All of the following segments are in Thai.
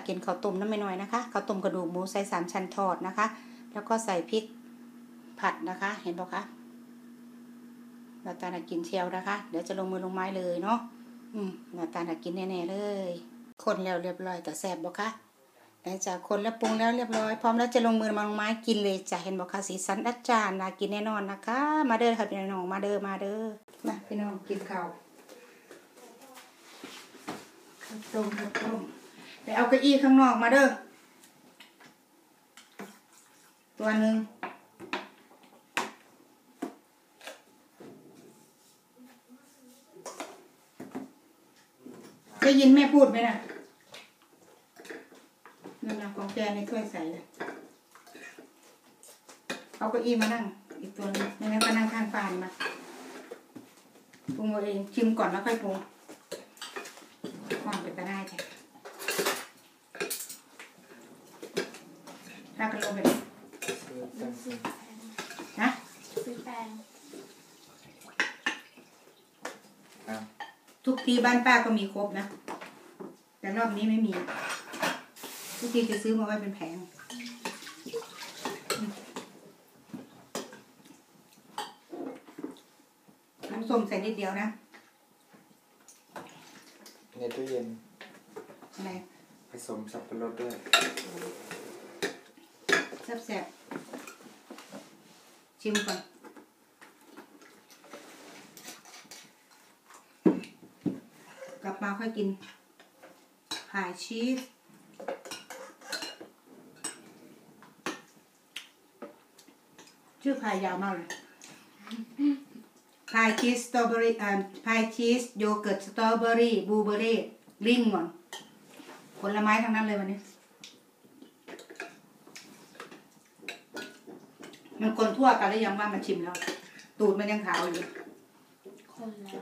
กินข้าวต้มน้ำไม่น้อยนะคะข้าวต้มกระดูกหมูใส่3 ชั้นทอดนะคะแล้วก็ใส่พริกผัดนะคะเห็นปะคะหน้าตาน่ากินเชียวนะคะเดี๋ยวจะลงมือลงไม้เลยเนาะหน้าตาน่ากินแน่ๆเลยคนแล้วเรียบร้อยแต่แซ่บบ่คะหลังจากคนแล้วปรุงแล้วเรียบร้อยพร้อมแล้วจะลงมือลงไม้กินเลยจ้ะเห็นบ่คะสีสันอัดจานน่ากินแน่นอนนะคะมาเด้อค่ะพี่น้องมาเด้อมาพี่น้องกินข้าวต้มไปเอาเก้าอี้ข้างนอกมาเด้อตัวหนึ่งได้ยินแม่พูดไหมน่ะเงินของแกในถ้วยใส่เลยเอาเก้าอี้มานั่งอีกตัวนึงไม่งั้นก็นั่งข้างฟานมาปรุงเอาเองชิมก่อนแล้วค่อยปรุงวางไปก็ได้จ้ะถ้ากันลงไปเลยนะซื้อแปงทุกทีบ้านป้าก็มีครบนะแต่รอบนี้ไม่มีทุกทีจะซื้อมาไว้เป็นแผงน้ำส้มใส่นิดเดียวนะในตู้เย็นอะไรผสมสับปะรดด้วยแซ่บๆชิมก่อนกลับมาค่อยกินพายชีสชื่อพายยาวมากเลยพายชีสสตรอเบอรี่พายชีสโยเกิร์ตสตรอเบอรี่บลูเบอรี่ลิงมอนผลไม้ทั้งนั้นเลยวันนี้มันคนทั่วกันแล้วยังว่ามันชิมแล้วตูดมันยังขาวอยู่คนแล้ว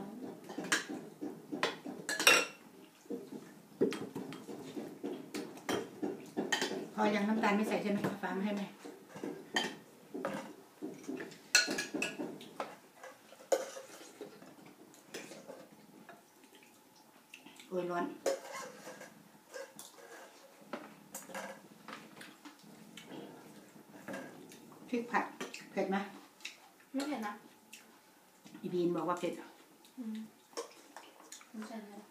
พอยังน้ำตาลไม่ใส่ใช่ไหมฟ้ามาให้ไหมโอ้ยร้อนพริกผัดเผ็ดไหมไม่เผ็ดนะอีบีนบอกว่าเผ็ดไม่ใช่เลย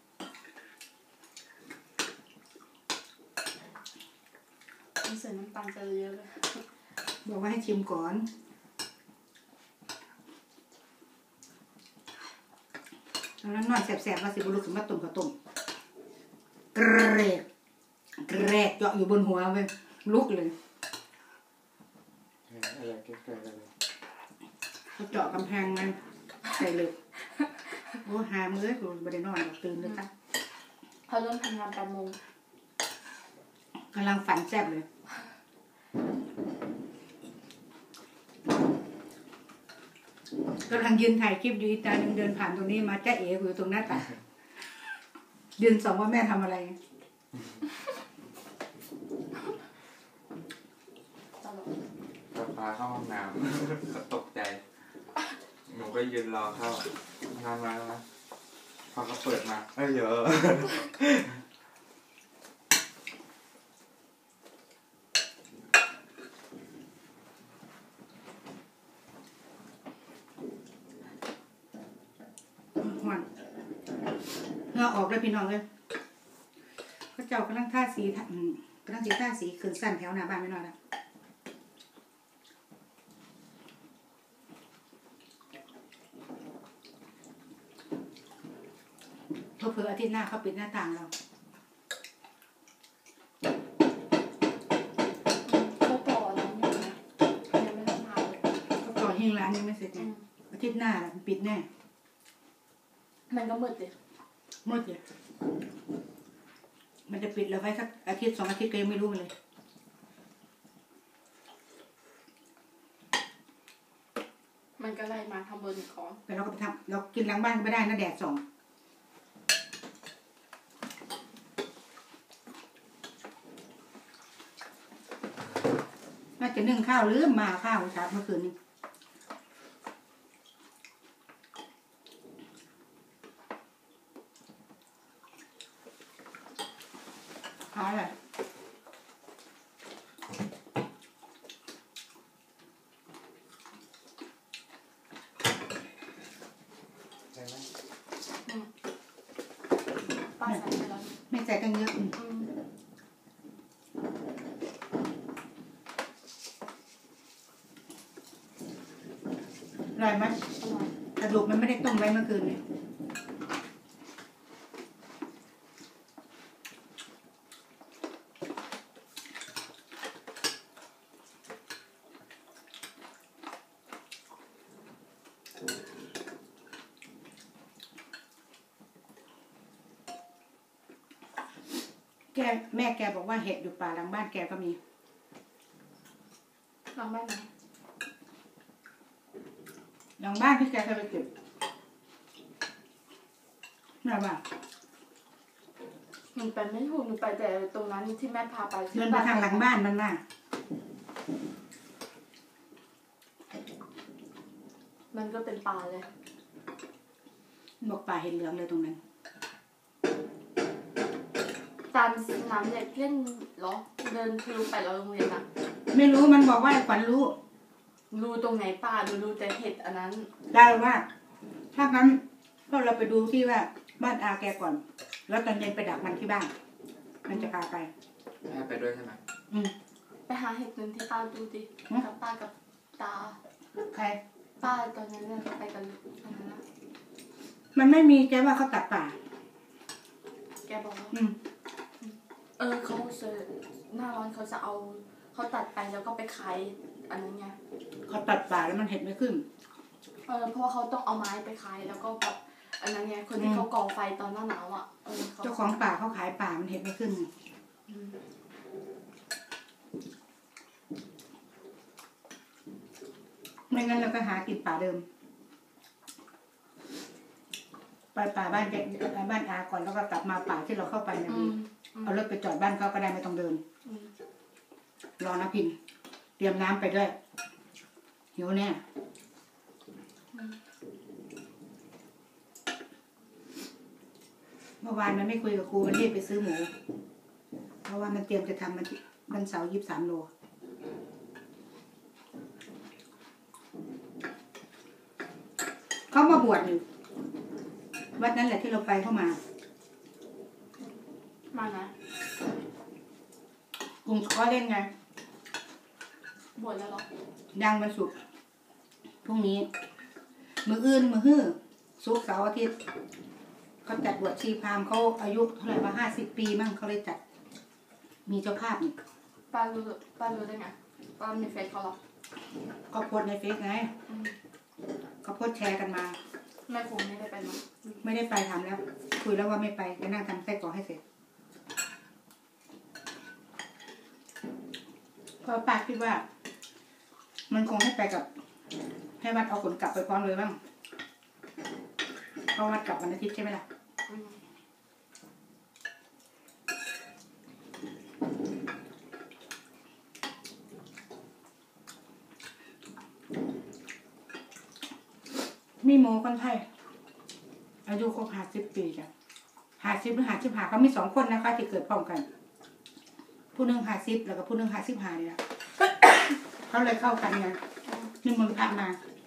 มีเศษน้ำตาลเยอะเลยบอกว่าให้ชิมก่อนตอนนั้นน้อยแสบๆว่าสิบุรุษสมบัติตุ่มข้าวต้มเกรกเจาะอยู่บนหัวเว้ยลุกเลยอะไรใกล้ๆกันเลยเขาเจาะกำแพงมันใส่เลยโอ้หามื้อกูไม่ได้นอนตื่นเลยค่ะเขาเริ่มทำงาน8 โมงกำลังฝันแซ่บเลยกำลังยืนถ่ายคลิปอยู่อีตาเดินผ่านตรงนี้มาจ้าเอ๋อยู่ตรงหน้าต่างยืนส่องว่าแม่ทำอะไรพาเข้าห้องน้ำตกใจหนูก็ยืนรอเข้ามาพอเขาเปิดมาเยอะเงาออกเลยพี่น้องเลยพระเจ้ากำลังท่าสีขึ้นสั้นแถวหน้าบ้านไม่น้อยแล้วเผื่ออาทิตย์หน้าเขาปิดหน้าต่างเราเขาต่อแล้วเนี่ยยังไม่ทำทำเลยเขาต่อหิ้งร้านยังไม่เสร็จไงอาทิตย์หน้าปิดแน่มันก็มืดเลยมืดเลยมันจะปิดแล้วไว้สักอาทิตย์2 อาทิตย์ก็ยังไม่รู้เลยมันก็ไล่มาทำบนของแต่เราก็ไปทำเรากินหลังบ้านไม่ได้นะแดดส่องน่าจะนึ่งข้าวหรือมาข้าวครับเมื่อคืนนี้好嘞。 ส่ตั้งเยอะอร่อยไหมอร่อยกระดูกมันไม่ได้ต้มไว้เมื่อคืนเนี่ยแม่แกบอกว่าเห็ดอยู่ป่าหลังบ้านแกก็มีหลังบ้านไหนหลังบ้านที่แกเคยไปเก็บน่าบ้าหนูไปไม่ถูกหนูไปแต่ตรงนั้นที่แม่พาไปเดินไปทางหลังบ้านมันน่ะมันก็เป็นป่าเลยบอกป่าเห็ดเหลืองเลยตรงนั้นตามสนามเด็กเล่นเหรอเดินทะลุไปแล้วโรงเรียนอะไม่รู้มันบอกว่าขวัญรู้รูตรงไหนป่าดูแต่เห็ดอันนั้นได้ว่า ถ้างั้นก็เราไปดูที่ว่าบ้านอาแกก่อน แล้วตอนเย็นไปดักมันที่บ้าน มันจะพาไปแม่ไปด้วยใช่ไหมไปหาเห็ดหนึ่งที่ป้าดูดิกับป้ากับตาใครป้าตอนนั้นเนี่ยไปกันอันนั้นนะมันไม่มีแกว่าเขาตัดป่าแกบอกว่าอืมเขาจะหน้าร้อนเขาจะเอาเขาตัดไปแล้วก็ไปขายอันนั้นไงเขาตัดป่าแล้วมันเห็ดไม่ขึ้นเพราะว่าเขาต้องเอาไม้ไปขายแล้วก็แบบอันนั้นไงคนที่เขาก่อไฟตอนหน้าหนาวอ่ะเขาเจ้าของป่าเขาขายป่ามันเห็ดไม่ขึ้นอืมไม่งั้นเราก็หากินป่าเดิม ไปป่าบ้านแกบ้านอาก่อนแล้วก็กลับมาป่าที่เราเข้าไปนะพี่เอารถไปจอดบ้านเขาก็ได้ไม่ต้องเดิน รอนะพินเตรียมน้ำไปด้วยหิวแน่เมื่อวานมันไม่คุยกับครูมันรีบไปซื้อหมูเพราะว่ามันเตรียมจะทำมันเสาร์23 โลเขามาบวชอยู่วัดนั้นแหละที่เราไปเข้ามามานะกลุ่มเขาเล่นไงบวชแล้วเหรอดังวันศุกร์พรุ่งนี้ มื้ออื่นมื้อฮื้อศุกร์เสาร์อาทิตย์เขาจัดบวชชีพราหมณ์เขาอายุเท่าไหร่ว่า50 ปีมั่งเขาเลยจัด มีเจ้าภาพนี่ป้ารู้ได้ไงป้ามีเฟซเขาเหรอเขาโพสต์ในเฟซไงเขาโพสต์แชร์กันมาแม่คงไม่ได้ไปมั้งไม่ได้ไปทำแล้ว คุยแล้วว่าไม่ไปจะนั่งทำไส้กรอกให้เสร็จเพราะป้าคิดว่า มันคงให้ไปกับ ให้วัดเอาขนกลับไปพร้อมเลยบ้างเพราะวัดกลับวันอาทิตย์ใช่ไหมล่ะมีโมคนไทยอายุครบ50 ปีจ้ะ50 หรือ 55เขามี2 คนนะคะที่เกิดพร้อมกัน ผู้หนึ่ง50แล้วก็ผู้หนึ่ง55เนี่ยเขาเลยเข้ากันไงนิมนต์พระมา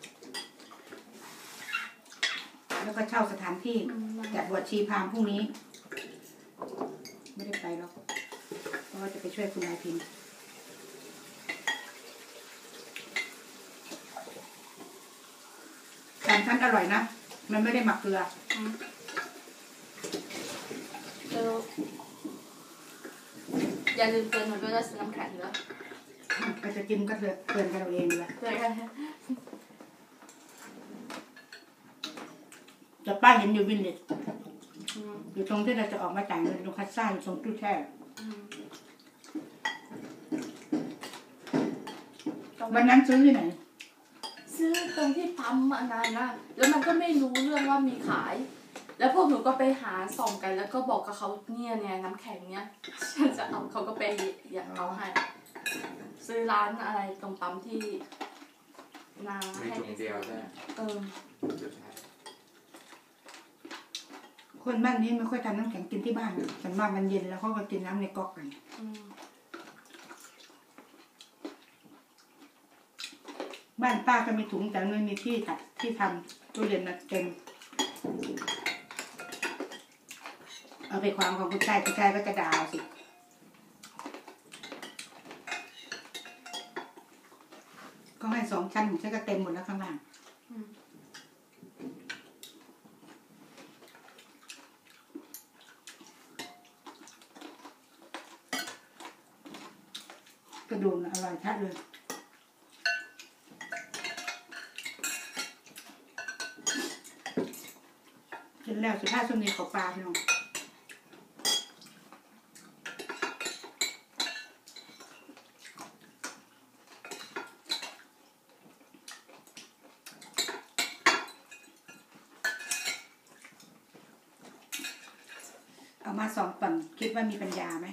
แล้วก็เช่าสถานที่จัดบวชชีพราหมณ์พรุ่งนี้ ไม่ได้ไปหรอกเพราะว่าจะไปช่วยคุณนายพิมพ์แต่ท่านอร่อยนะ มันไม่ได้หมักเกลืออย่าลืมเตือนหนูด้วยว่าซื้อน้ำแข็งด้วยก็จะกินก็เตือนกันเราเองเลยเตือนกันจะป้าเห็นอยู่วินเลจอยู่ตรงที่เราจะออกมาจ่ายเงินตรงคัสซ่าอยู่ตรงตู้แช่วันนั้นซื้อที่ไหนซื้อตรงที่ปั๊มมานานนะแล้วมันก็ไม่รู้เรื่องว่ามีขาย แล้วพวกหนูก็ไปหาส่องกันแล้วก็บอกกับเขาเนี่ยน้ำแข็งเนี่ยฉันจะเอาเขาก็ไปอยากเอาให้ซื้อร้านอะไรตรงปั๊มที่นามีถุงเดียวใช่ไหม สุดท้ายคนบ้านนี้ไม่ค่อยทำน้ำแข็งกินที่บ้านส่วนมากมันเย็นแล้วเขาก็กินน้ำในก๊อกกันบ้านป้าก็มีถุงแต่ไม่มีที่ทำตู้เย็นนะเต็มเอาไปความของผู้ชายก็จะด่าสิก็ให้2 ชั้นผมใช้ก็เต็มหมดแล้วข้างล่างกระดูกอร่อยชัดเลยกินแล้ว15 ชั่วโมงขอปลาพี่น้องเอามา2 ปั่นคิดว่ามีปัญญาไหม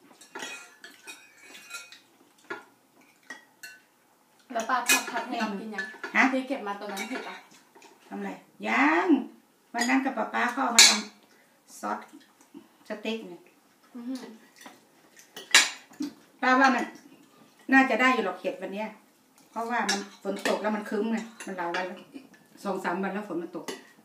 แล้วป้าผัดให้เรากินยังฮะที่เก็บมาตอนนั้นเผ็ดอ่ะทำไรยังวันนั้นกับป้าเขาเอามาทำซอสสเต็กเนี่ยป้าว่ามันน่าจะได้อยู่หรอกเห็ดวันเนี้ยเพราะว่ามันฝนตกแล้วมันครึ้มไงมันหลายวันแล้ว2-3 วันแล้วฝนมันตก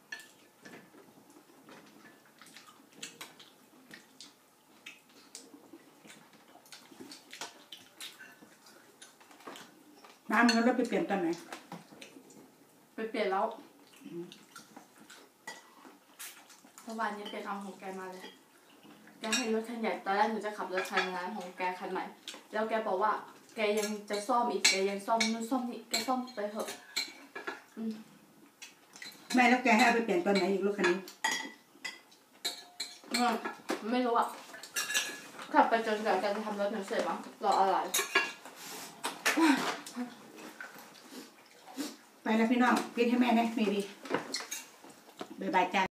น้ำมันรถไปเปลี่ยนตอนไหนไปเปลี่ยนแล้วเมื่อวานนี้เปลี่ยนเอาของแกมาเลยแกให้รถคันใหญ่ตอนแรกหนูจะขับรถคันนั้นของแกคันใหม่แล้วแกบอกว่าแกยังจะซ่อมอีกแกยังซ่อมนู่นซ่อมนี่แกซ่อมไปเถอะแม่แล้วแกให้เอาไปเปลี่ยนตอนไหนอีกรถคันนี้ไม่รู้อ่ะขับไปจนกว่าแกจะทำรถหนูเสร็จมั้งรออะไรไปแล้วพี่น้องพิดให้แม่นะมีดีบ๊ายบายจ้า